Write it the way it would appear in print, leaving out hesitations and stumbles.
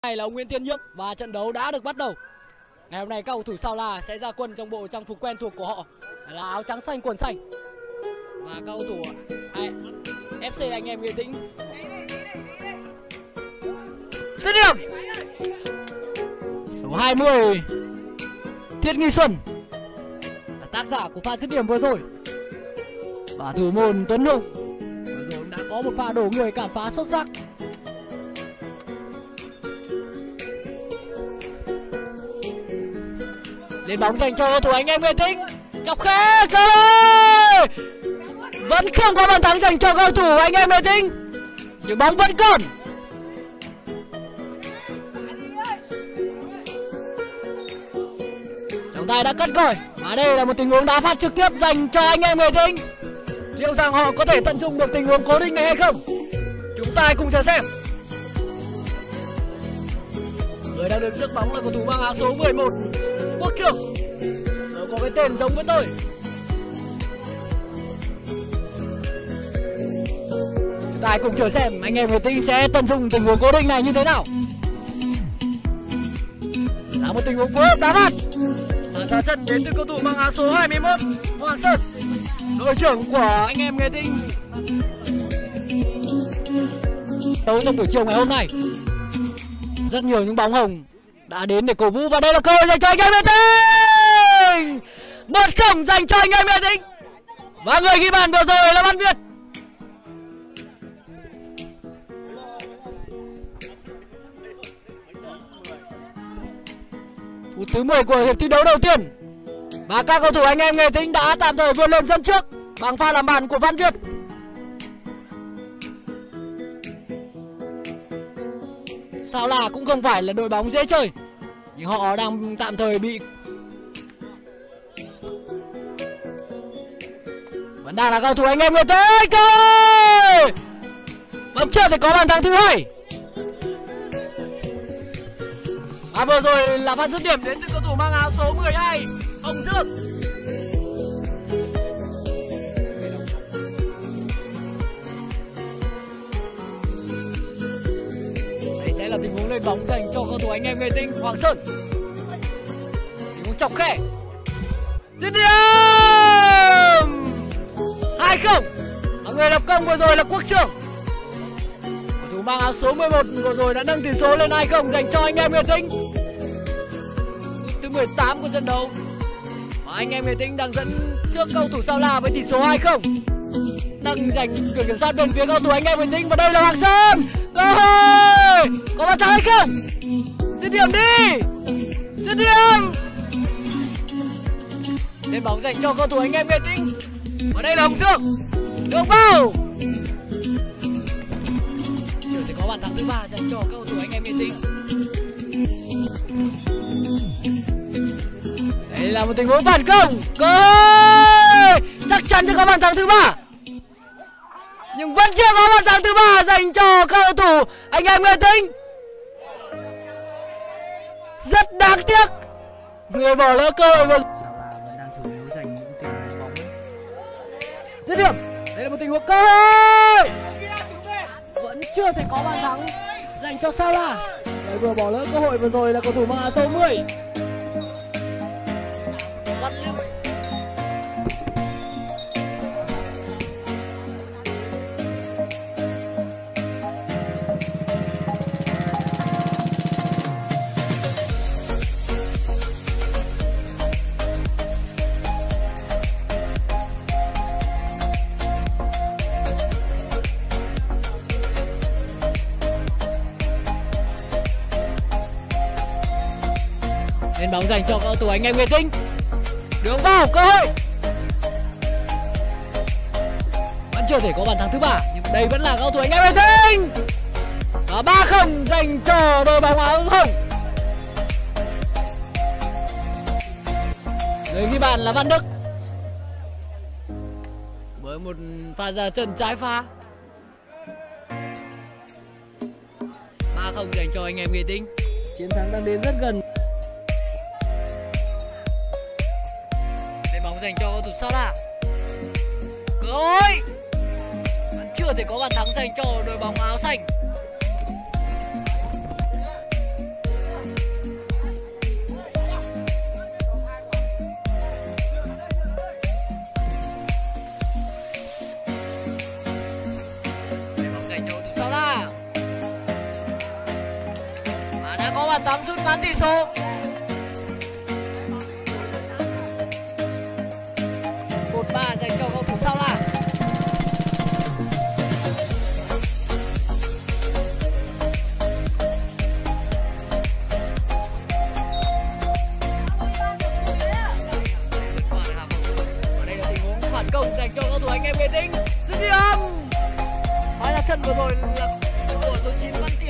Này là ông Nguyễn Tiến Nhiệm và trận đấu đã được bắt đầu. Ngày hôm nay các cầu thủ Sao La sẽ ra quân trong bộ trang phục quen thuộc của họ là áo trắng xanh quần xanh. Và các cầu thủ FC Anh Em Nghệ Tĩnh. Dứt điểm. Số 20 Thiết Nghi Xuân là tác giả của pha dứt điểm vừa rồi. Và thủ môn Tuấn Hùng vừa rồi đã có một pha đổ người cản phá xuất sắc. Lên bóng dành cho cầu thủ Anh Em Nghệ Tĩnh. Chọc khe cơ hội. Vẫn không có bàn thắng dành cho cầu thủ Anh Em Nghệ Tĩnh. Nhưng bóng vẫn còn. Trọng tài đã cắt còi. Và đây là một tình huống đá phạt trực tiếp dành cho Anh Em Nghệ Tĩnh. Liệu rằng họ có thể tận dụng được tình huống cố định này hay không? Chúng ta hãy cùng chờ xem. Người đang đứng trước bóng là cầu thủ mang áo số 11 Quốc Trường. Nó có cái tên giống với tôi. Chúng ta hãy cùng chờ xem Anh Em Nghệ Tĩnh sẽ tận dụng tình huống cố định này như thế nào. Là một tình huống phối hợp đá phạt. Và ra chân đến từ cầu thủ mang áo số 21 Hoàng Sơn, đội trưởng của Anh Em Nghệ Tĩnh. Đấu trong buổi chiều ngày hôm nay, rất nhiều những bóng hồng đã đến để cổ vũ và đây là cơ hội dành cho Anh Em Nghệ Tĩnh. 1-0 dành cho Anh Em Nghệ Tĩnh. Và người ghi bàn vừa rồi là Văn Việt. Phút thứ 10 của hiệp thi đấu đầu tiên. Và các cầu thủ Anh Em Nghệ Tĩnh đã tạm thời vươn lên dẫn trước bằng pha làm bàn của Văn Việt. Sao là cũng không phải là đội bóng dễ chơi, nhưng họ đang tạm thời bị vẫn đang là cầu thủ Anh Em Nghệ Tĩnh. Vẫn chưa thể có bàn thắng thứ hai. Và vừa rồi là pha dứt điểm đến từ cầu thủ mang áo số 12 Hồng Dương. Đây sẽ là tình huống lên bóng dành cho cầu thủ Anh Em Nghệ Tĩnh Hoàng Sơn. Tình huống chọc khe. Dứt điểm 2-0. Và người lập công vừa rồi là Quốc Trường. Cầu thủ mang áo số 11 vừa rồi đã nâng tỷ số lên 2-0 dành cho Anh Em Nghệ Tĩnh. Thứ 18 của trận đấu. Và Anh Em Nghệ Tĩnh đang dẫn trước cầu thủ Sao La với tỷ số 2-0. Đang giành quyền kiểm soát bên phía cầu thủ Anh Em Nghệ Tĩnh và đây là Hoàng Sơn. Cơ hội. Có bàn thắng hay không? Dứt điểm đi. Dứt điểm. Lên bóng dành cho cầu thủ Anh Em Nghệ Tĩnh. Và đây là Hồng Dương. Đường vào. Chưa thể có bàn thắng thứ 3 dành cho cầu thủ Anh Em Nghệ Tĩnh. Đây là một tình huống phản công. Cơ hội. Chắc chắn sẽ có bàn thắng thứ 3. Nhưng vẫn chưa có bàn thắng thứ 3 dành cho cầu thủ Anh Em Nghệ Tĩnh. Rất đáng tiếc. Người bỏ lỡ cơ hội. Đang chủ yếu giành những tình huống bóng. Dứt điểm. Đây là một tình huống cơ hội. Vẫn chưa thể có bàn thắng dành cho Sao La. Người vừa bỏ lỡ cơ hội vừa rồi là cầu thủ mang áo số 10 Văn Lưu. Lên bóng dành cho cầu thủ Anh Em Nghệ Tĩnh. Đường vào cơ hội. Vẫn chưa thể có bàn thắng thứ 3, nhưng đây vẫn là cầu thủ Anh Em Nghệ Tĩnh. Và 3-0 dành cho đội bóng áo hồng. Người ghi bàn là Văn Đức với một pha ra chân trái phá. 3-0 dành cho Anh Em Nghệ Tĩnh. Chiến thắng đang đến rất gần. Bóng dành cho cầu thủ Sao La. Cơ hội. Vẫn chưa thể có bàn thắng dành cho đội bóng áo xanh. có bàn thắng rút ngắn tỷ số. Một ba dành cho cầu thủ Sao La. Và đây là tình huống phản công dành cho cầu thủ anh em Nghệ Tĩnh. Dứt điểm. Hóa ra chân vừa rồi là của số 9 Văn